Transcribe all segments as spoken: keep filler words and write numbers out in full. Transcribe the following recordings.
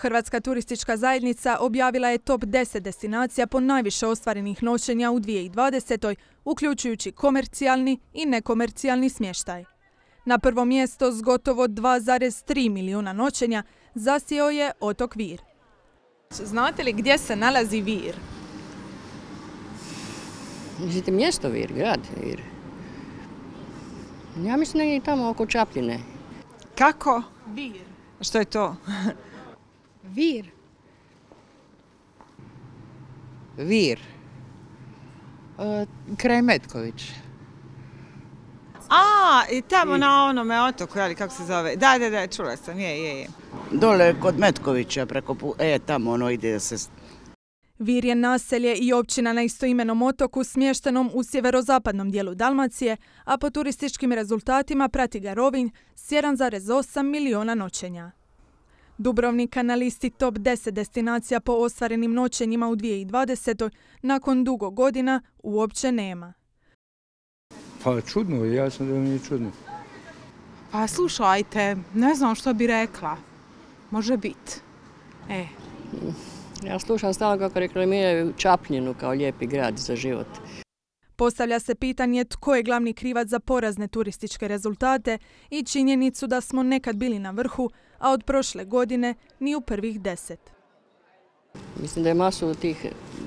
Hrvatska turistička zajednica objavila je top deset destinacija po najviše ostvarenih noćenja u dvije tisuće dvadesetoj. uključujući komercijalni i nekomercijalni smještaj. Na prvo mjesto s gotovo dva zarez tri milijuna noćenja zasjeo je otok Vir. Znate li gdje se nalazi Vir? Mislite mjesto Vir, grad Vir? Ja mislim da je tamo oko Čapljine. Kako? Vir. Što je to? Vir. Vir. E, kraj Metković. A, i tamo na onome otoku, ali kako se zove? Da, da, da, čula sam, je, je, je. Dole kod Metkovića, preko, e, tamo ono ide se... Vir je naselje i općina na istoimenom otoku smještenom u sjeverozapadnom dijelu Dalmacije, a po turističkim rezultatima prati ga Rovinj s jedan zarez osam milijuna noćenja. Dubrovnika na listi top deset destinacija po ostvarenim noćenjima u dvije tisuće dvadesetoj nakon dugo godina uopće nema. Pa čudno, ja sam da mi je čudno. Pa slušajte, ne znam što bi rekla. Može biti. E. Ja slušam stalno kako reklamiraju Čapljinu kao lijepi grad za život. Postavlja se pitanje tko je glavni krivac za porazne turističke rezultate i činjenicu da smo nekad bili na vrhu, a od prošle godine ni u prvih deset. Mislim da je masu tih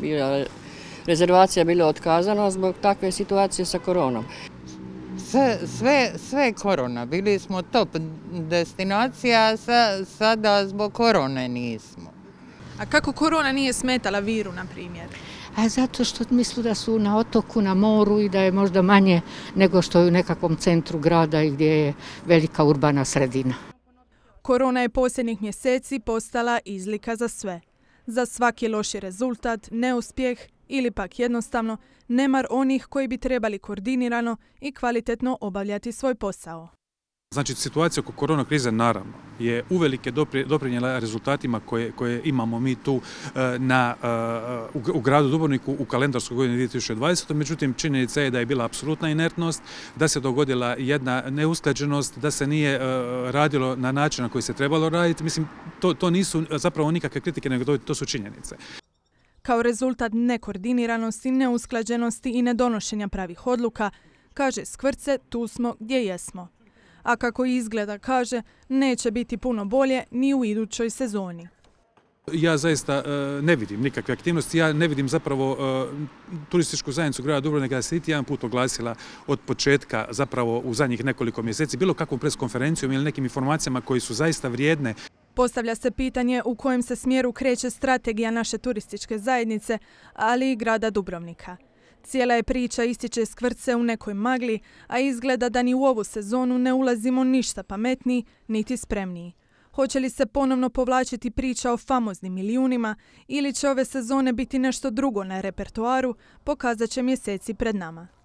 rezervacija bilo otkazano zbog takve situacije sa koronom. Sve, sve, sve je korona. Bili smo top destinacija, a sa, sada zbog korone nismo. A kako korona nije smetala Viru, na primjer? A zato što mislu da su na otoku, na moru i da je možda manje nego što je u nekakvom centru grada i gdje je velika urbana sredina. Korona je posljednjih mjeseci postala izlika za sve. Za svaki loši rezultat, neuspjeh ili pak jednostavno nemar onih koji bi trebali koordinirano i kvalitetno obavljati svoj posao. Znači, situacija oko korona krize naravno je uvelike doprinijela rezultatima koje, koje imamo mi tu na, u, u gradu Dubrovniku u kalendarskoj godini dvije tisuće dvadesetoj. Međutim, činjenica je da je bila apsolutna inertnost, da se dogodila jedna neusklađenost, da se nije radilo na način na koji se trebalo raditi. Mislim, to, to nisu zapravo nikakve kritike, nego to su činjenice. Kao rezultat nekoordiniranosti, neusklađenosti i nedonošenja pravih odluka, kaže Skvrce, tu smo gdje jesmo. A kako izgleda, kaže, neće biti puno bolje ni u idućoj sezoni. Ja zaista uh, ne vidim nikakve aktivnosti, ja ne vidim zapravo uh, turističku zajednicu grada Dubrovnika da se niti jedan put oglasila od početka zapravo u zadnjih nekoliko mjeseci, bilo kakvom preskonferencijom ili nekim informacijama koji su zaista vrijedne. Postavlja se pitanje u kojem se smjeru kreće strategija naše turističke zajednice, ali i grada Dubrovnika. Cijela je priča, ističe Skvrce, u nekoj magli, a izgleda da ni u ovu sezonu ne ulazimo ništa pametniji niti spremniji. Hoće li se ponovno povlačiti priča o famoznim milijunima ili će ove sezone biti nešto drugo na repertoaru, pokazat će mjeseci pred nama.